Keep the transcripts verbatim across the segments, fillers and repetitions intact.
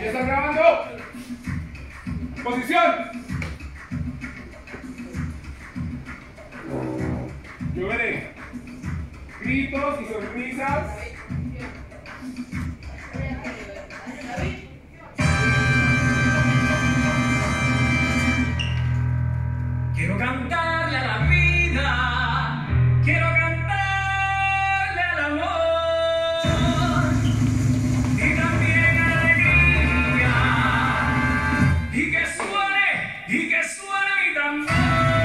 ¿Ya estás grabando? Posición. Yo veré. Gritos y sonrisas. Quiero cantarle a la vida, quiero cantarle al amor y también a la alegría, y que suene, y que suene mi tambor.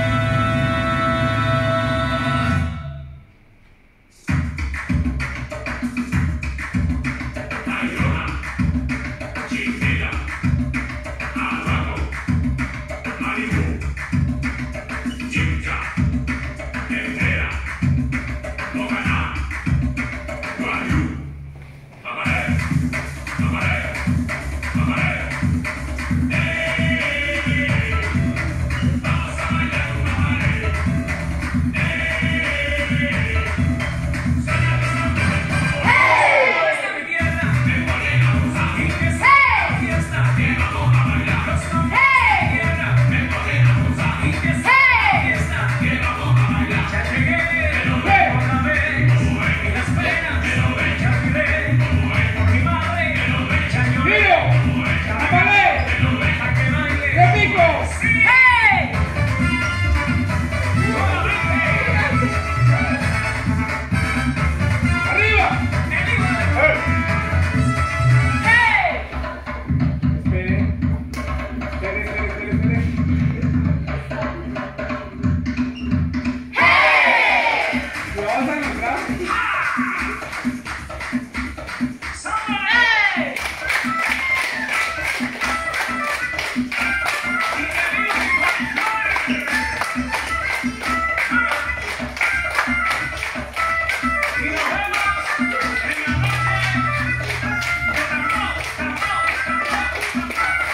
Ayona, Chimela, Abajo, Malibu, Jinja, Entera, Mocaná, Guayú, Mamaré, Mamaré, Mamaré. ¡Ey! Vamos a bailar un mamaré. ¡Ey! Suena los tambores como ¡hey! Esta mi tierra, me ponen a gozar. Y que sea la fiesta, que vamos a bailar. Los tambores de mi tierra, me ponen a gozar. Y que sea que vamos a bailar. Ya llegué, me lo ven otra vez. Y las penas, me lo ven. Ya olvidé, por mi madre, me lo ven. Ya lloré, ya me paré, me lo ven. A que baile, ¡Repito! sí. ¡Hey! ¡Arriba! ¡Hey! Espere. Espere, espere, espere, espere. ¿Lo vas a lograr? ¡Hey! Y nos vemos en la noche de tambor, tambor,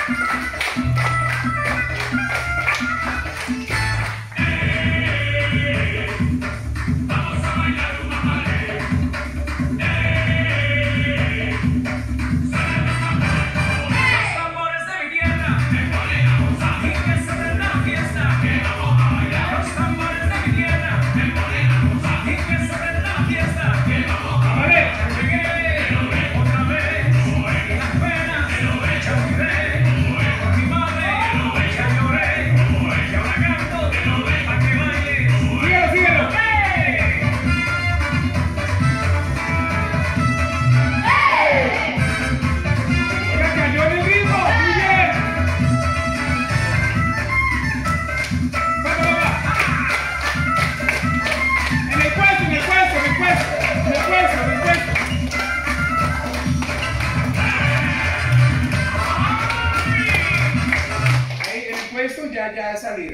¡ey! Vamos a bailar un mamaré. ¡Ey! Suenan los tambores como los tambores de mi tierra, me ponen a gozar. Y que se den la fiesta, que vamos a bailar. Los tambores de mi tierra, me ponen a gozar. Y que se den la fiesta, que vamos a bailar. Ya llegué, otra vez, y las penas, ya olvidé, por mi madre, ya lloré, y ahora canto, pa' que baile. Síguelo, síguelo. Oiga, cayó en el ritmo. Muy bien. Va, va, va. En el puesto, en el puesto, en el puesto. En el puesto, en el puesto. Ahí, en el puesto ya, ya ha salido.